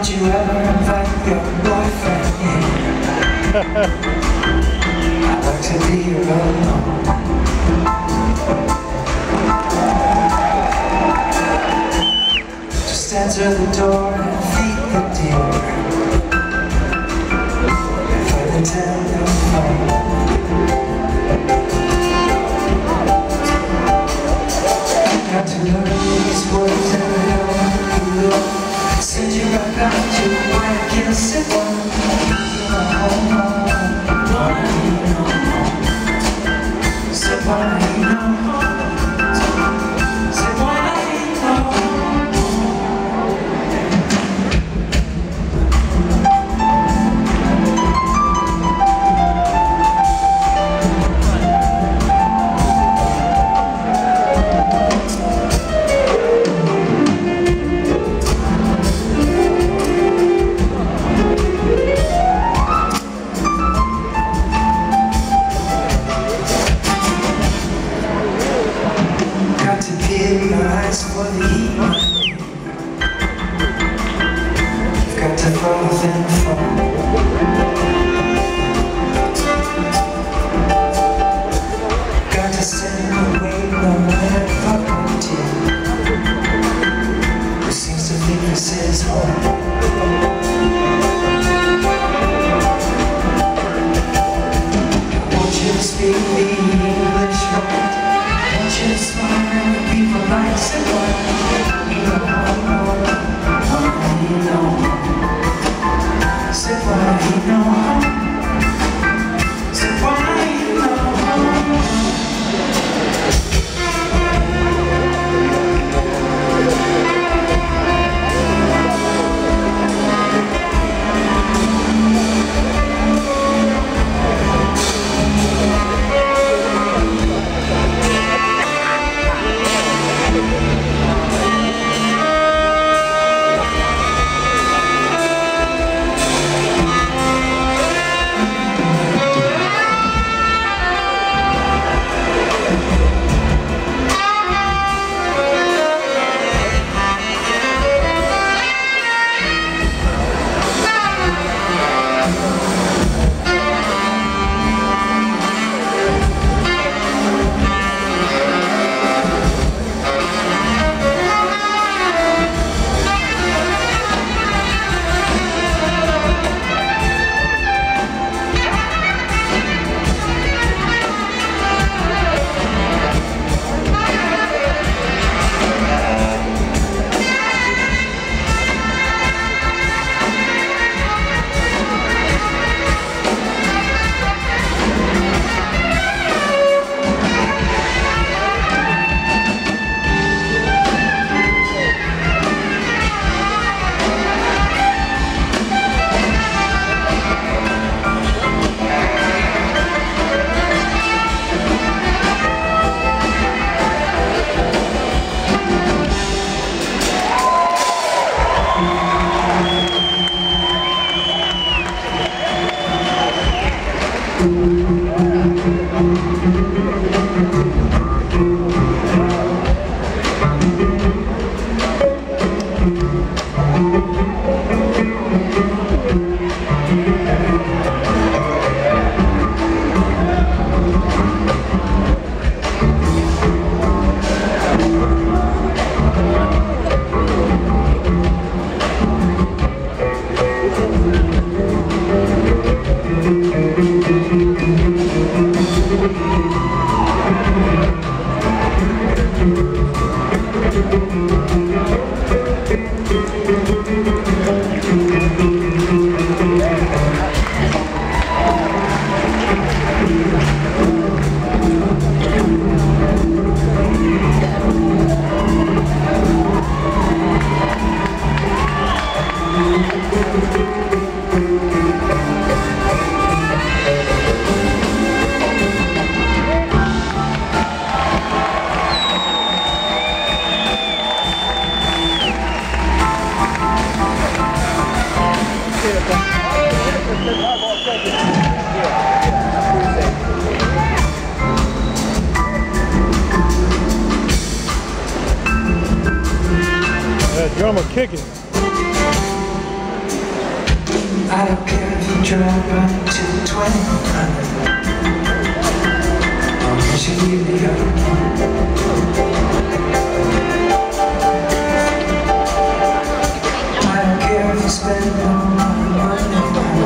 Don't you ever invite your boyfriend here. I'd like to be here alone. Just answer the door and feed the deer. Play the telephone. Got to learn these words and I know you will. Send you right back to why I can't sit down. Sit why you know. Sit why you know. For the heat, you've got to fall and fall. Got to send away the man fucking tear who seems to think this is home. I want you to speak the English right. I want you to smile when people like say why you know. Say why you know. Say why you know. That drummer kicking. I don't care if you drive right to 2000. Long as you leave me alone. I don't care if you spend all my money.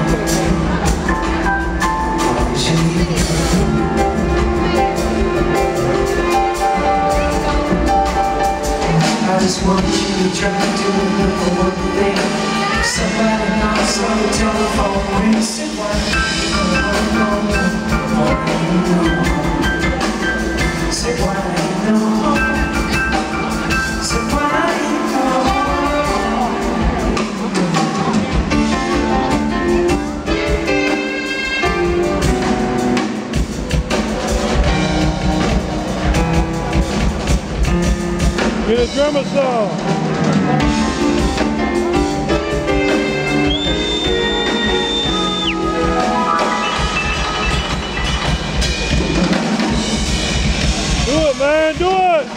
Long as you leave me alone. I just want you to try to do one thing. Somebody knocks on the telephone and you say, why? Say, why no? Say, why Get a drummer song. Do it, man, do it!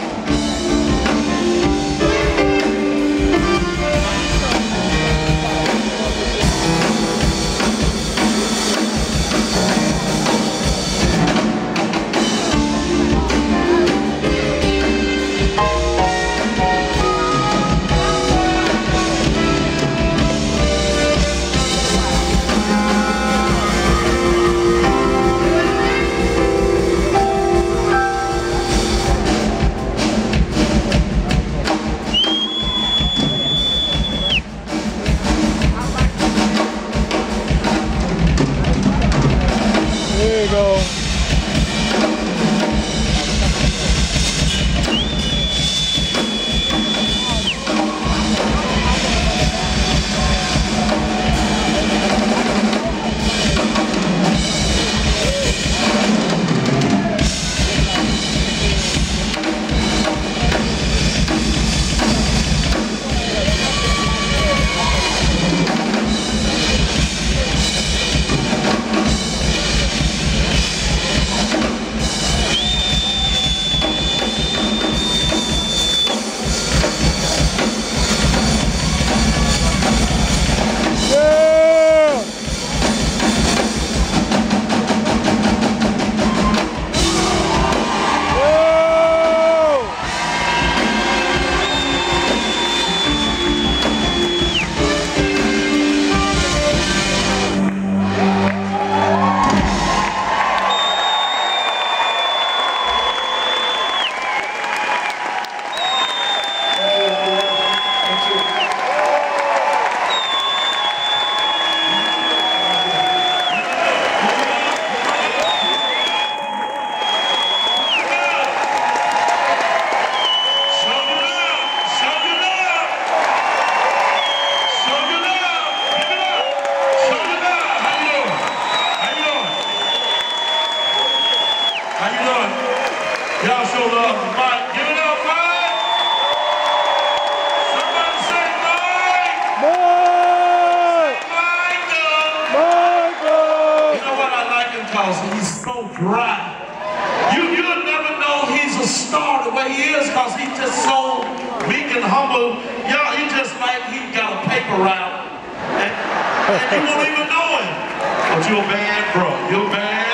There you go. How you doing? Y'all show love to Mike. Give it up, Mike! Somebody say Mike! Mike! Michael! You know what I like him because he's so dry. You'll never know he's a star the way he is because he's just so meek and humble. Y'all, he just like he got a paper route. And you won't even know him. But you're a bad bro. You're a bad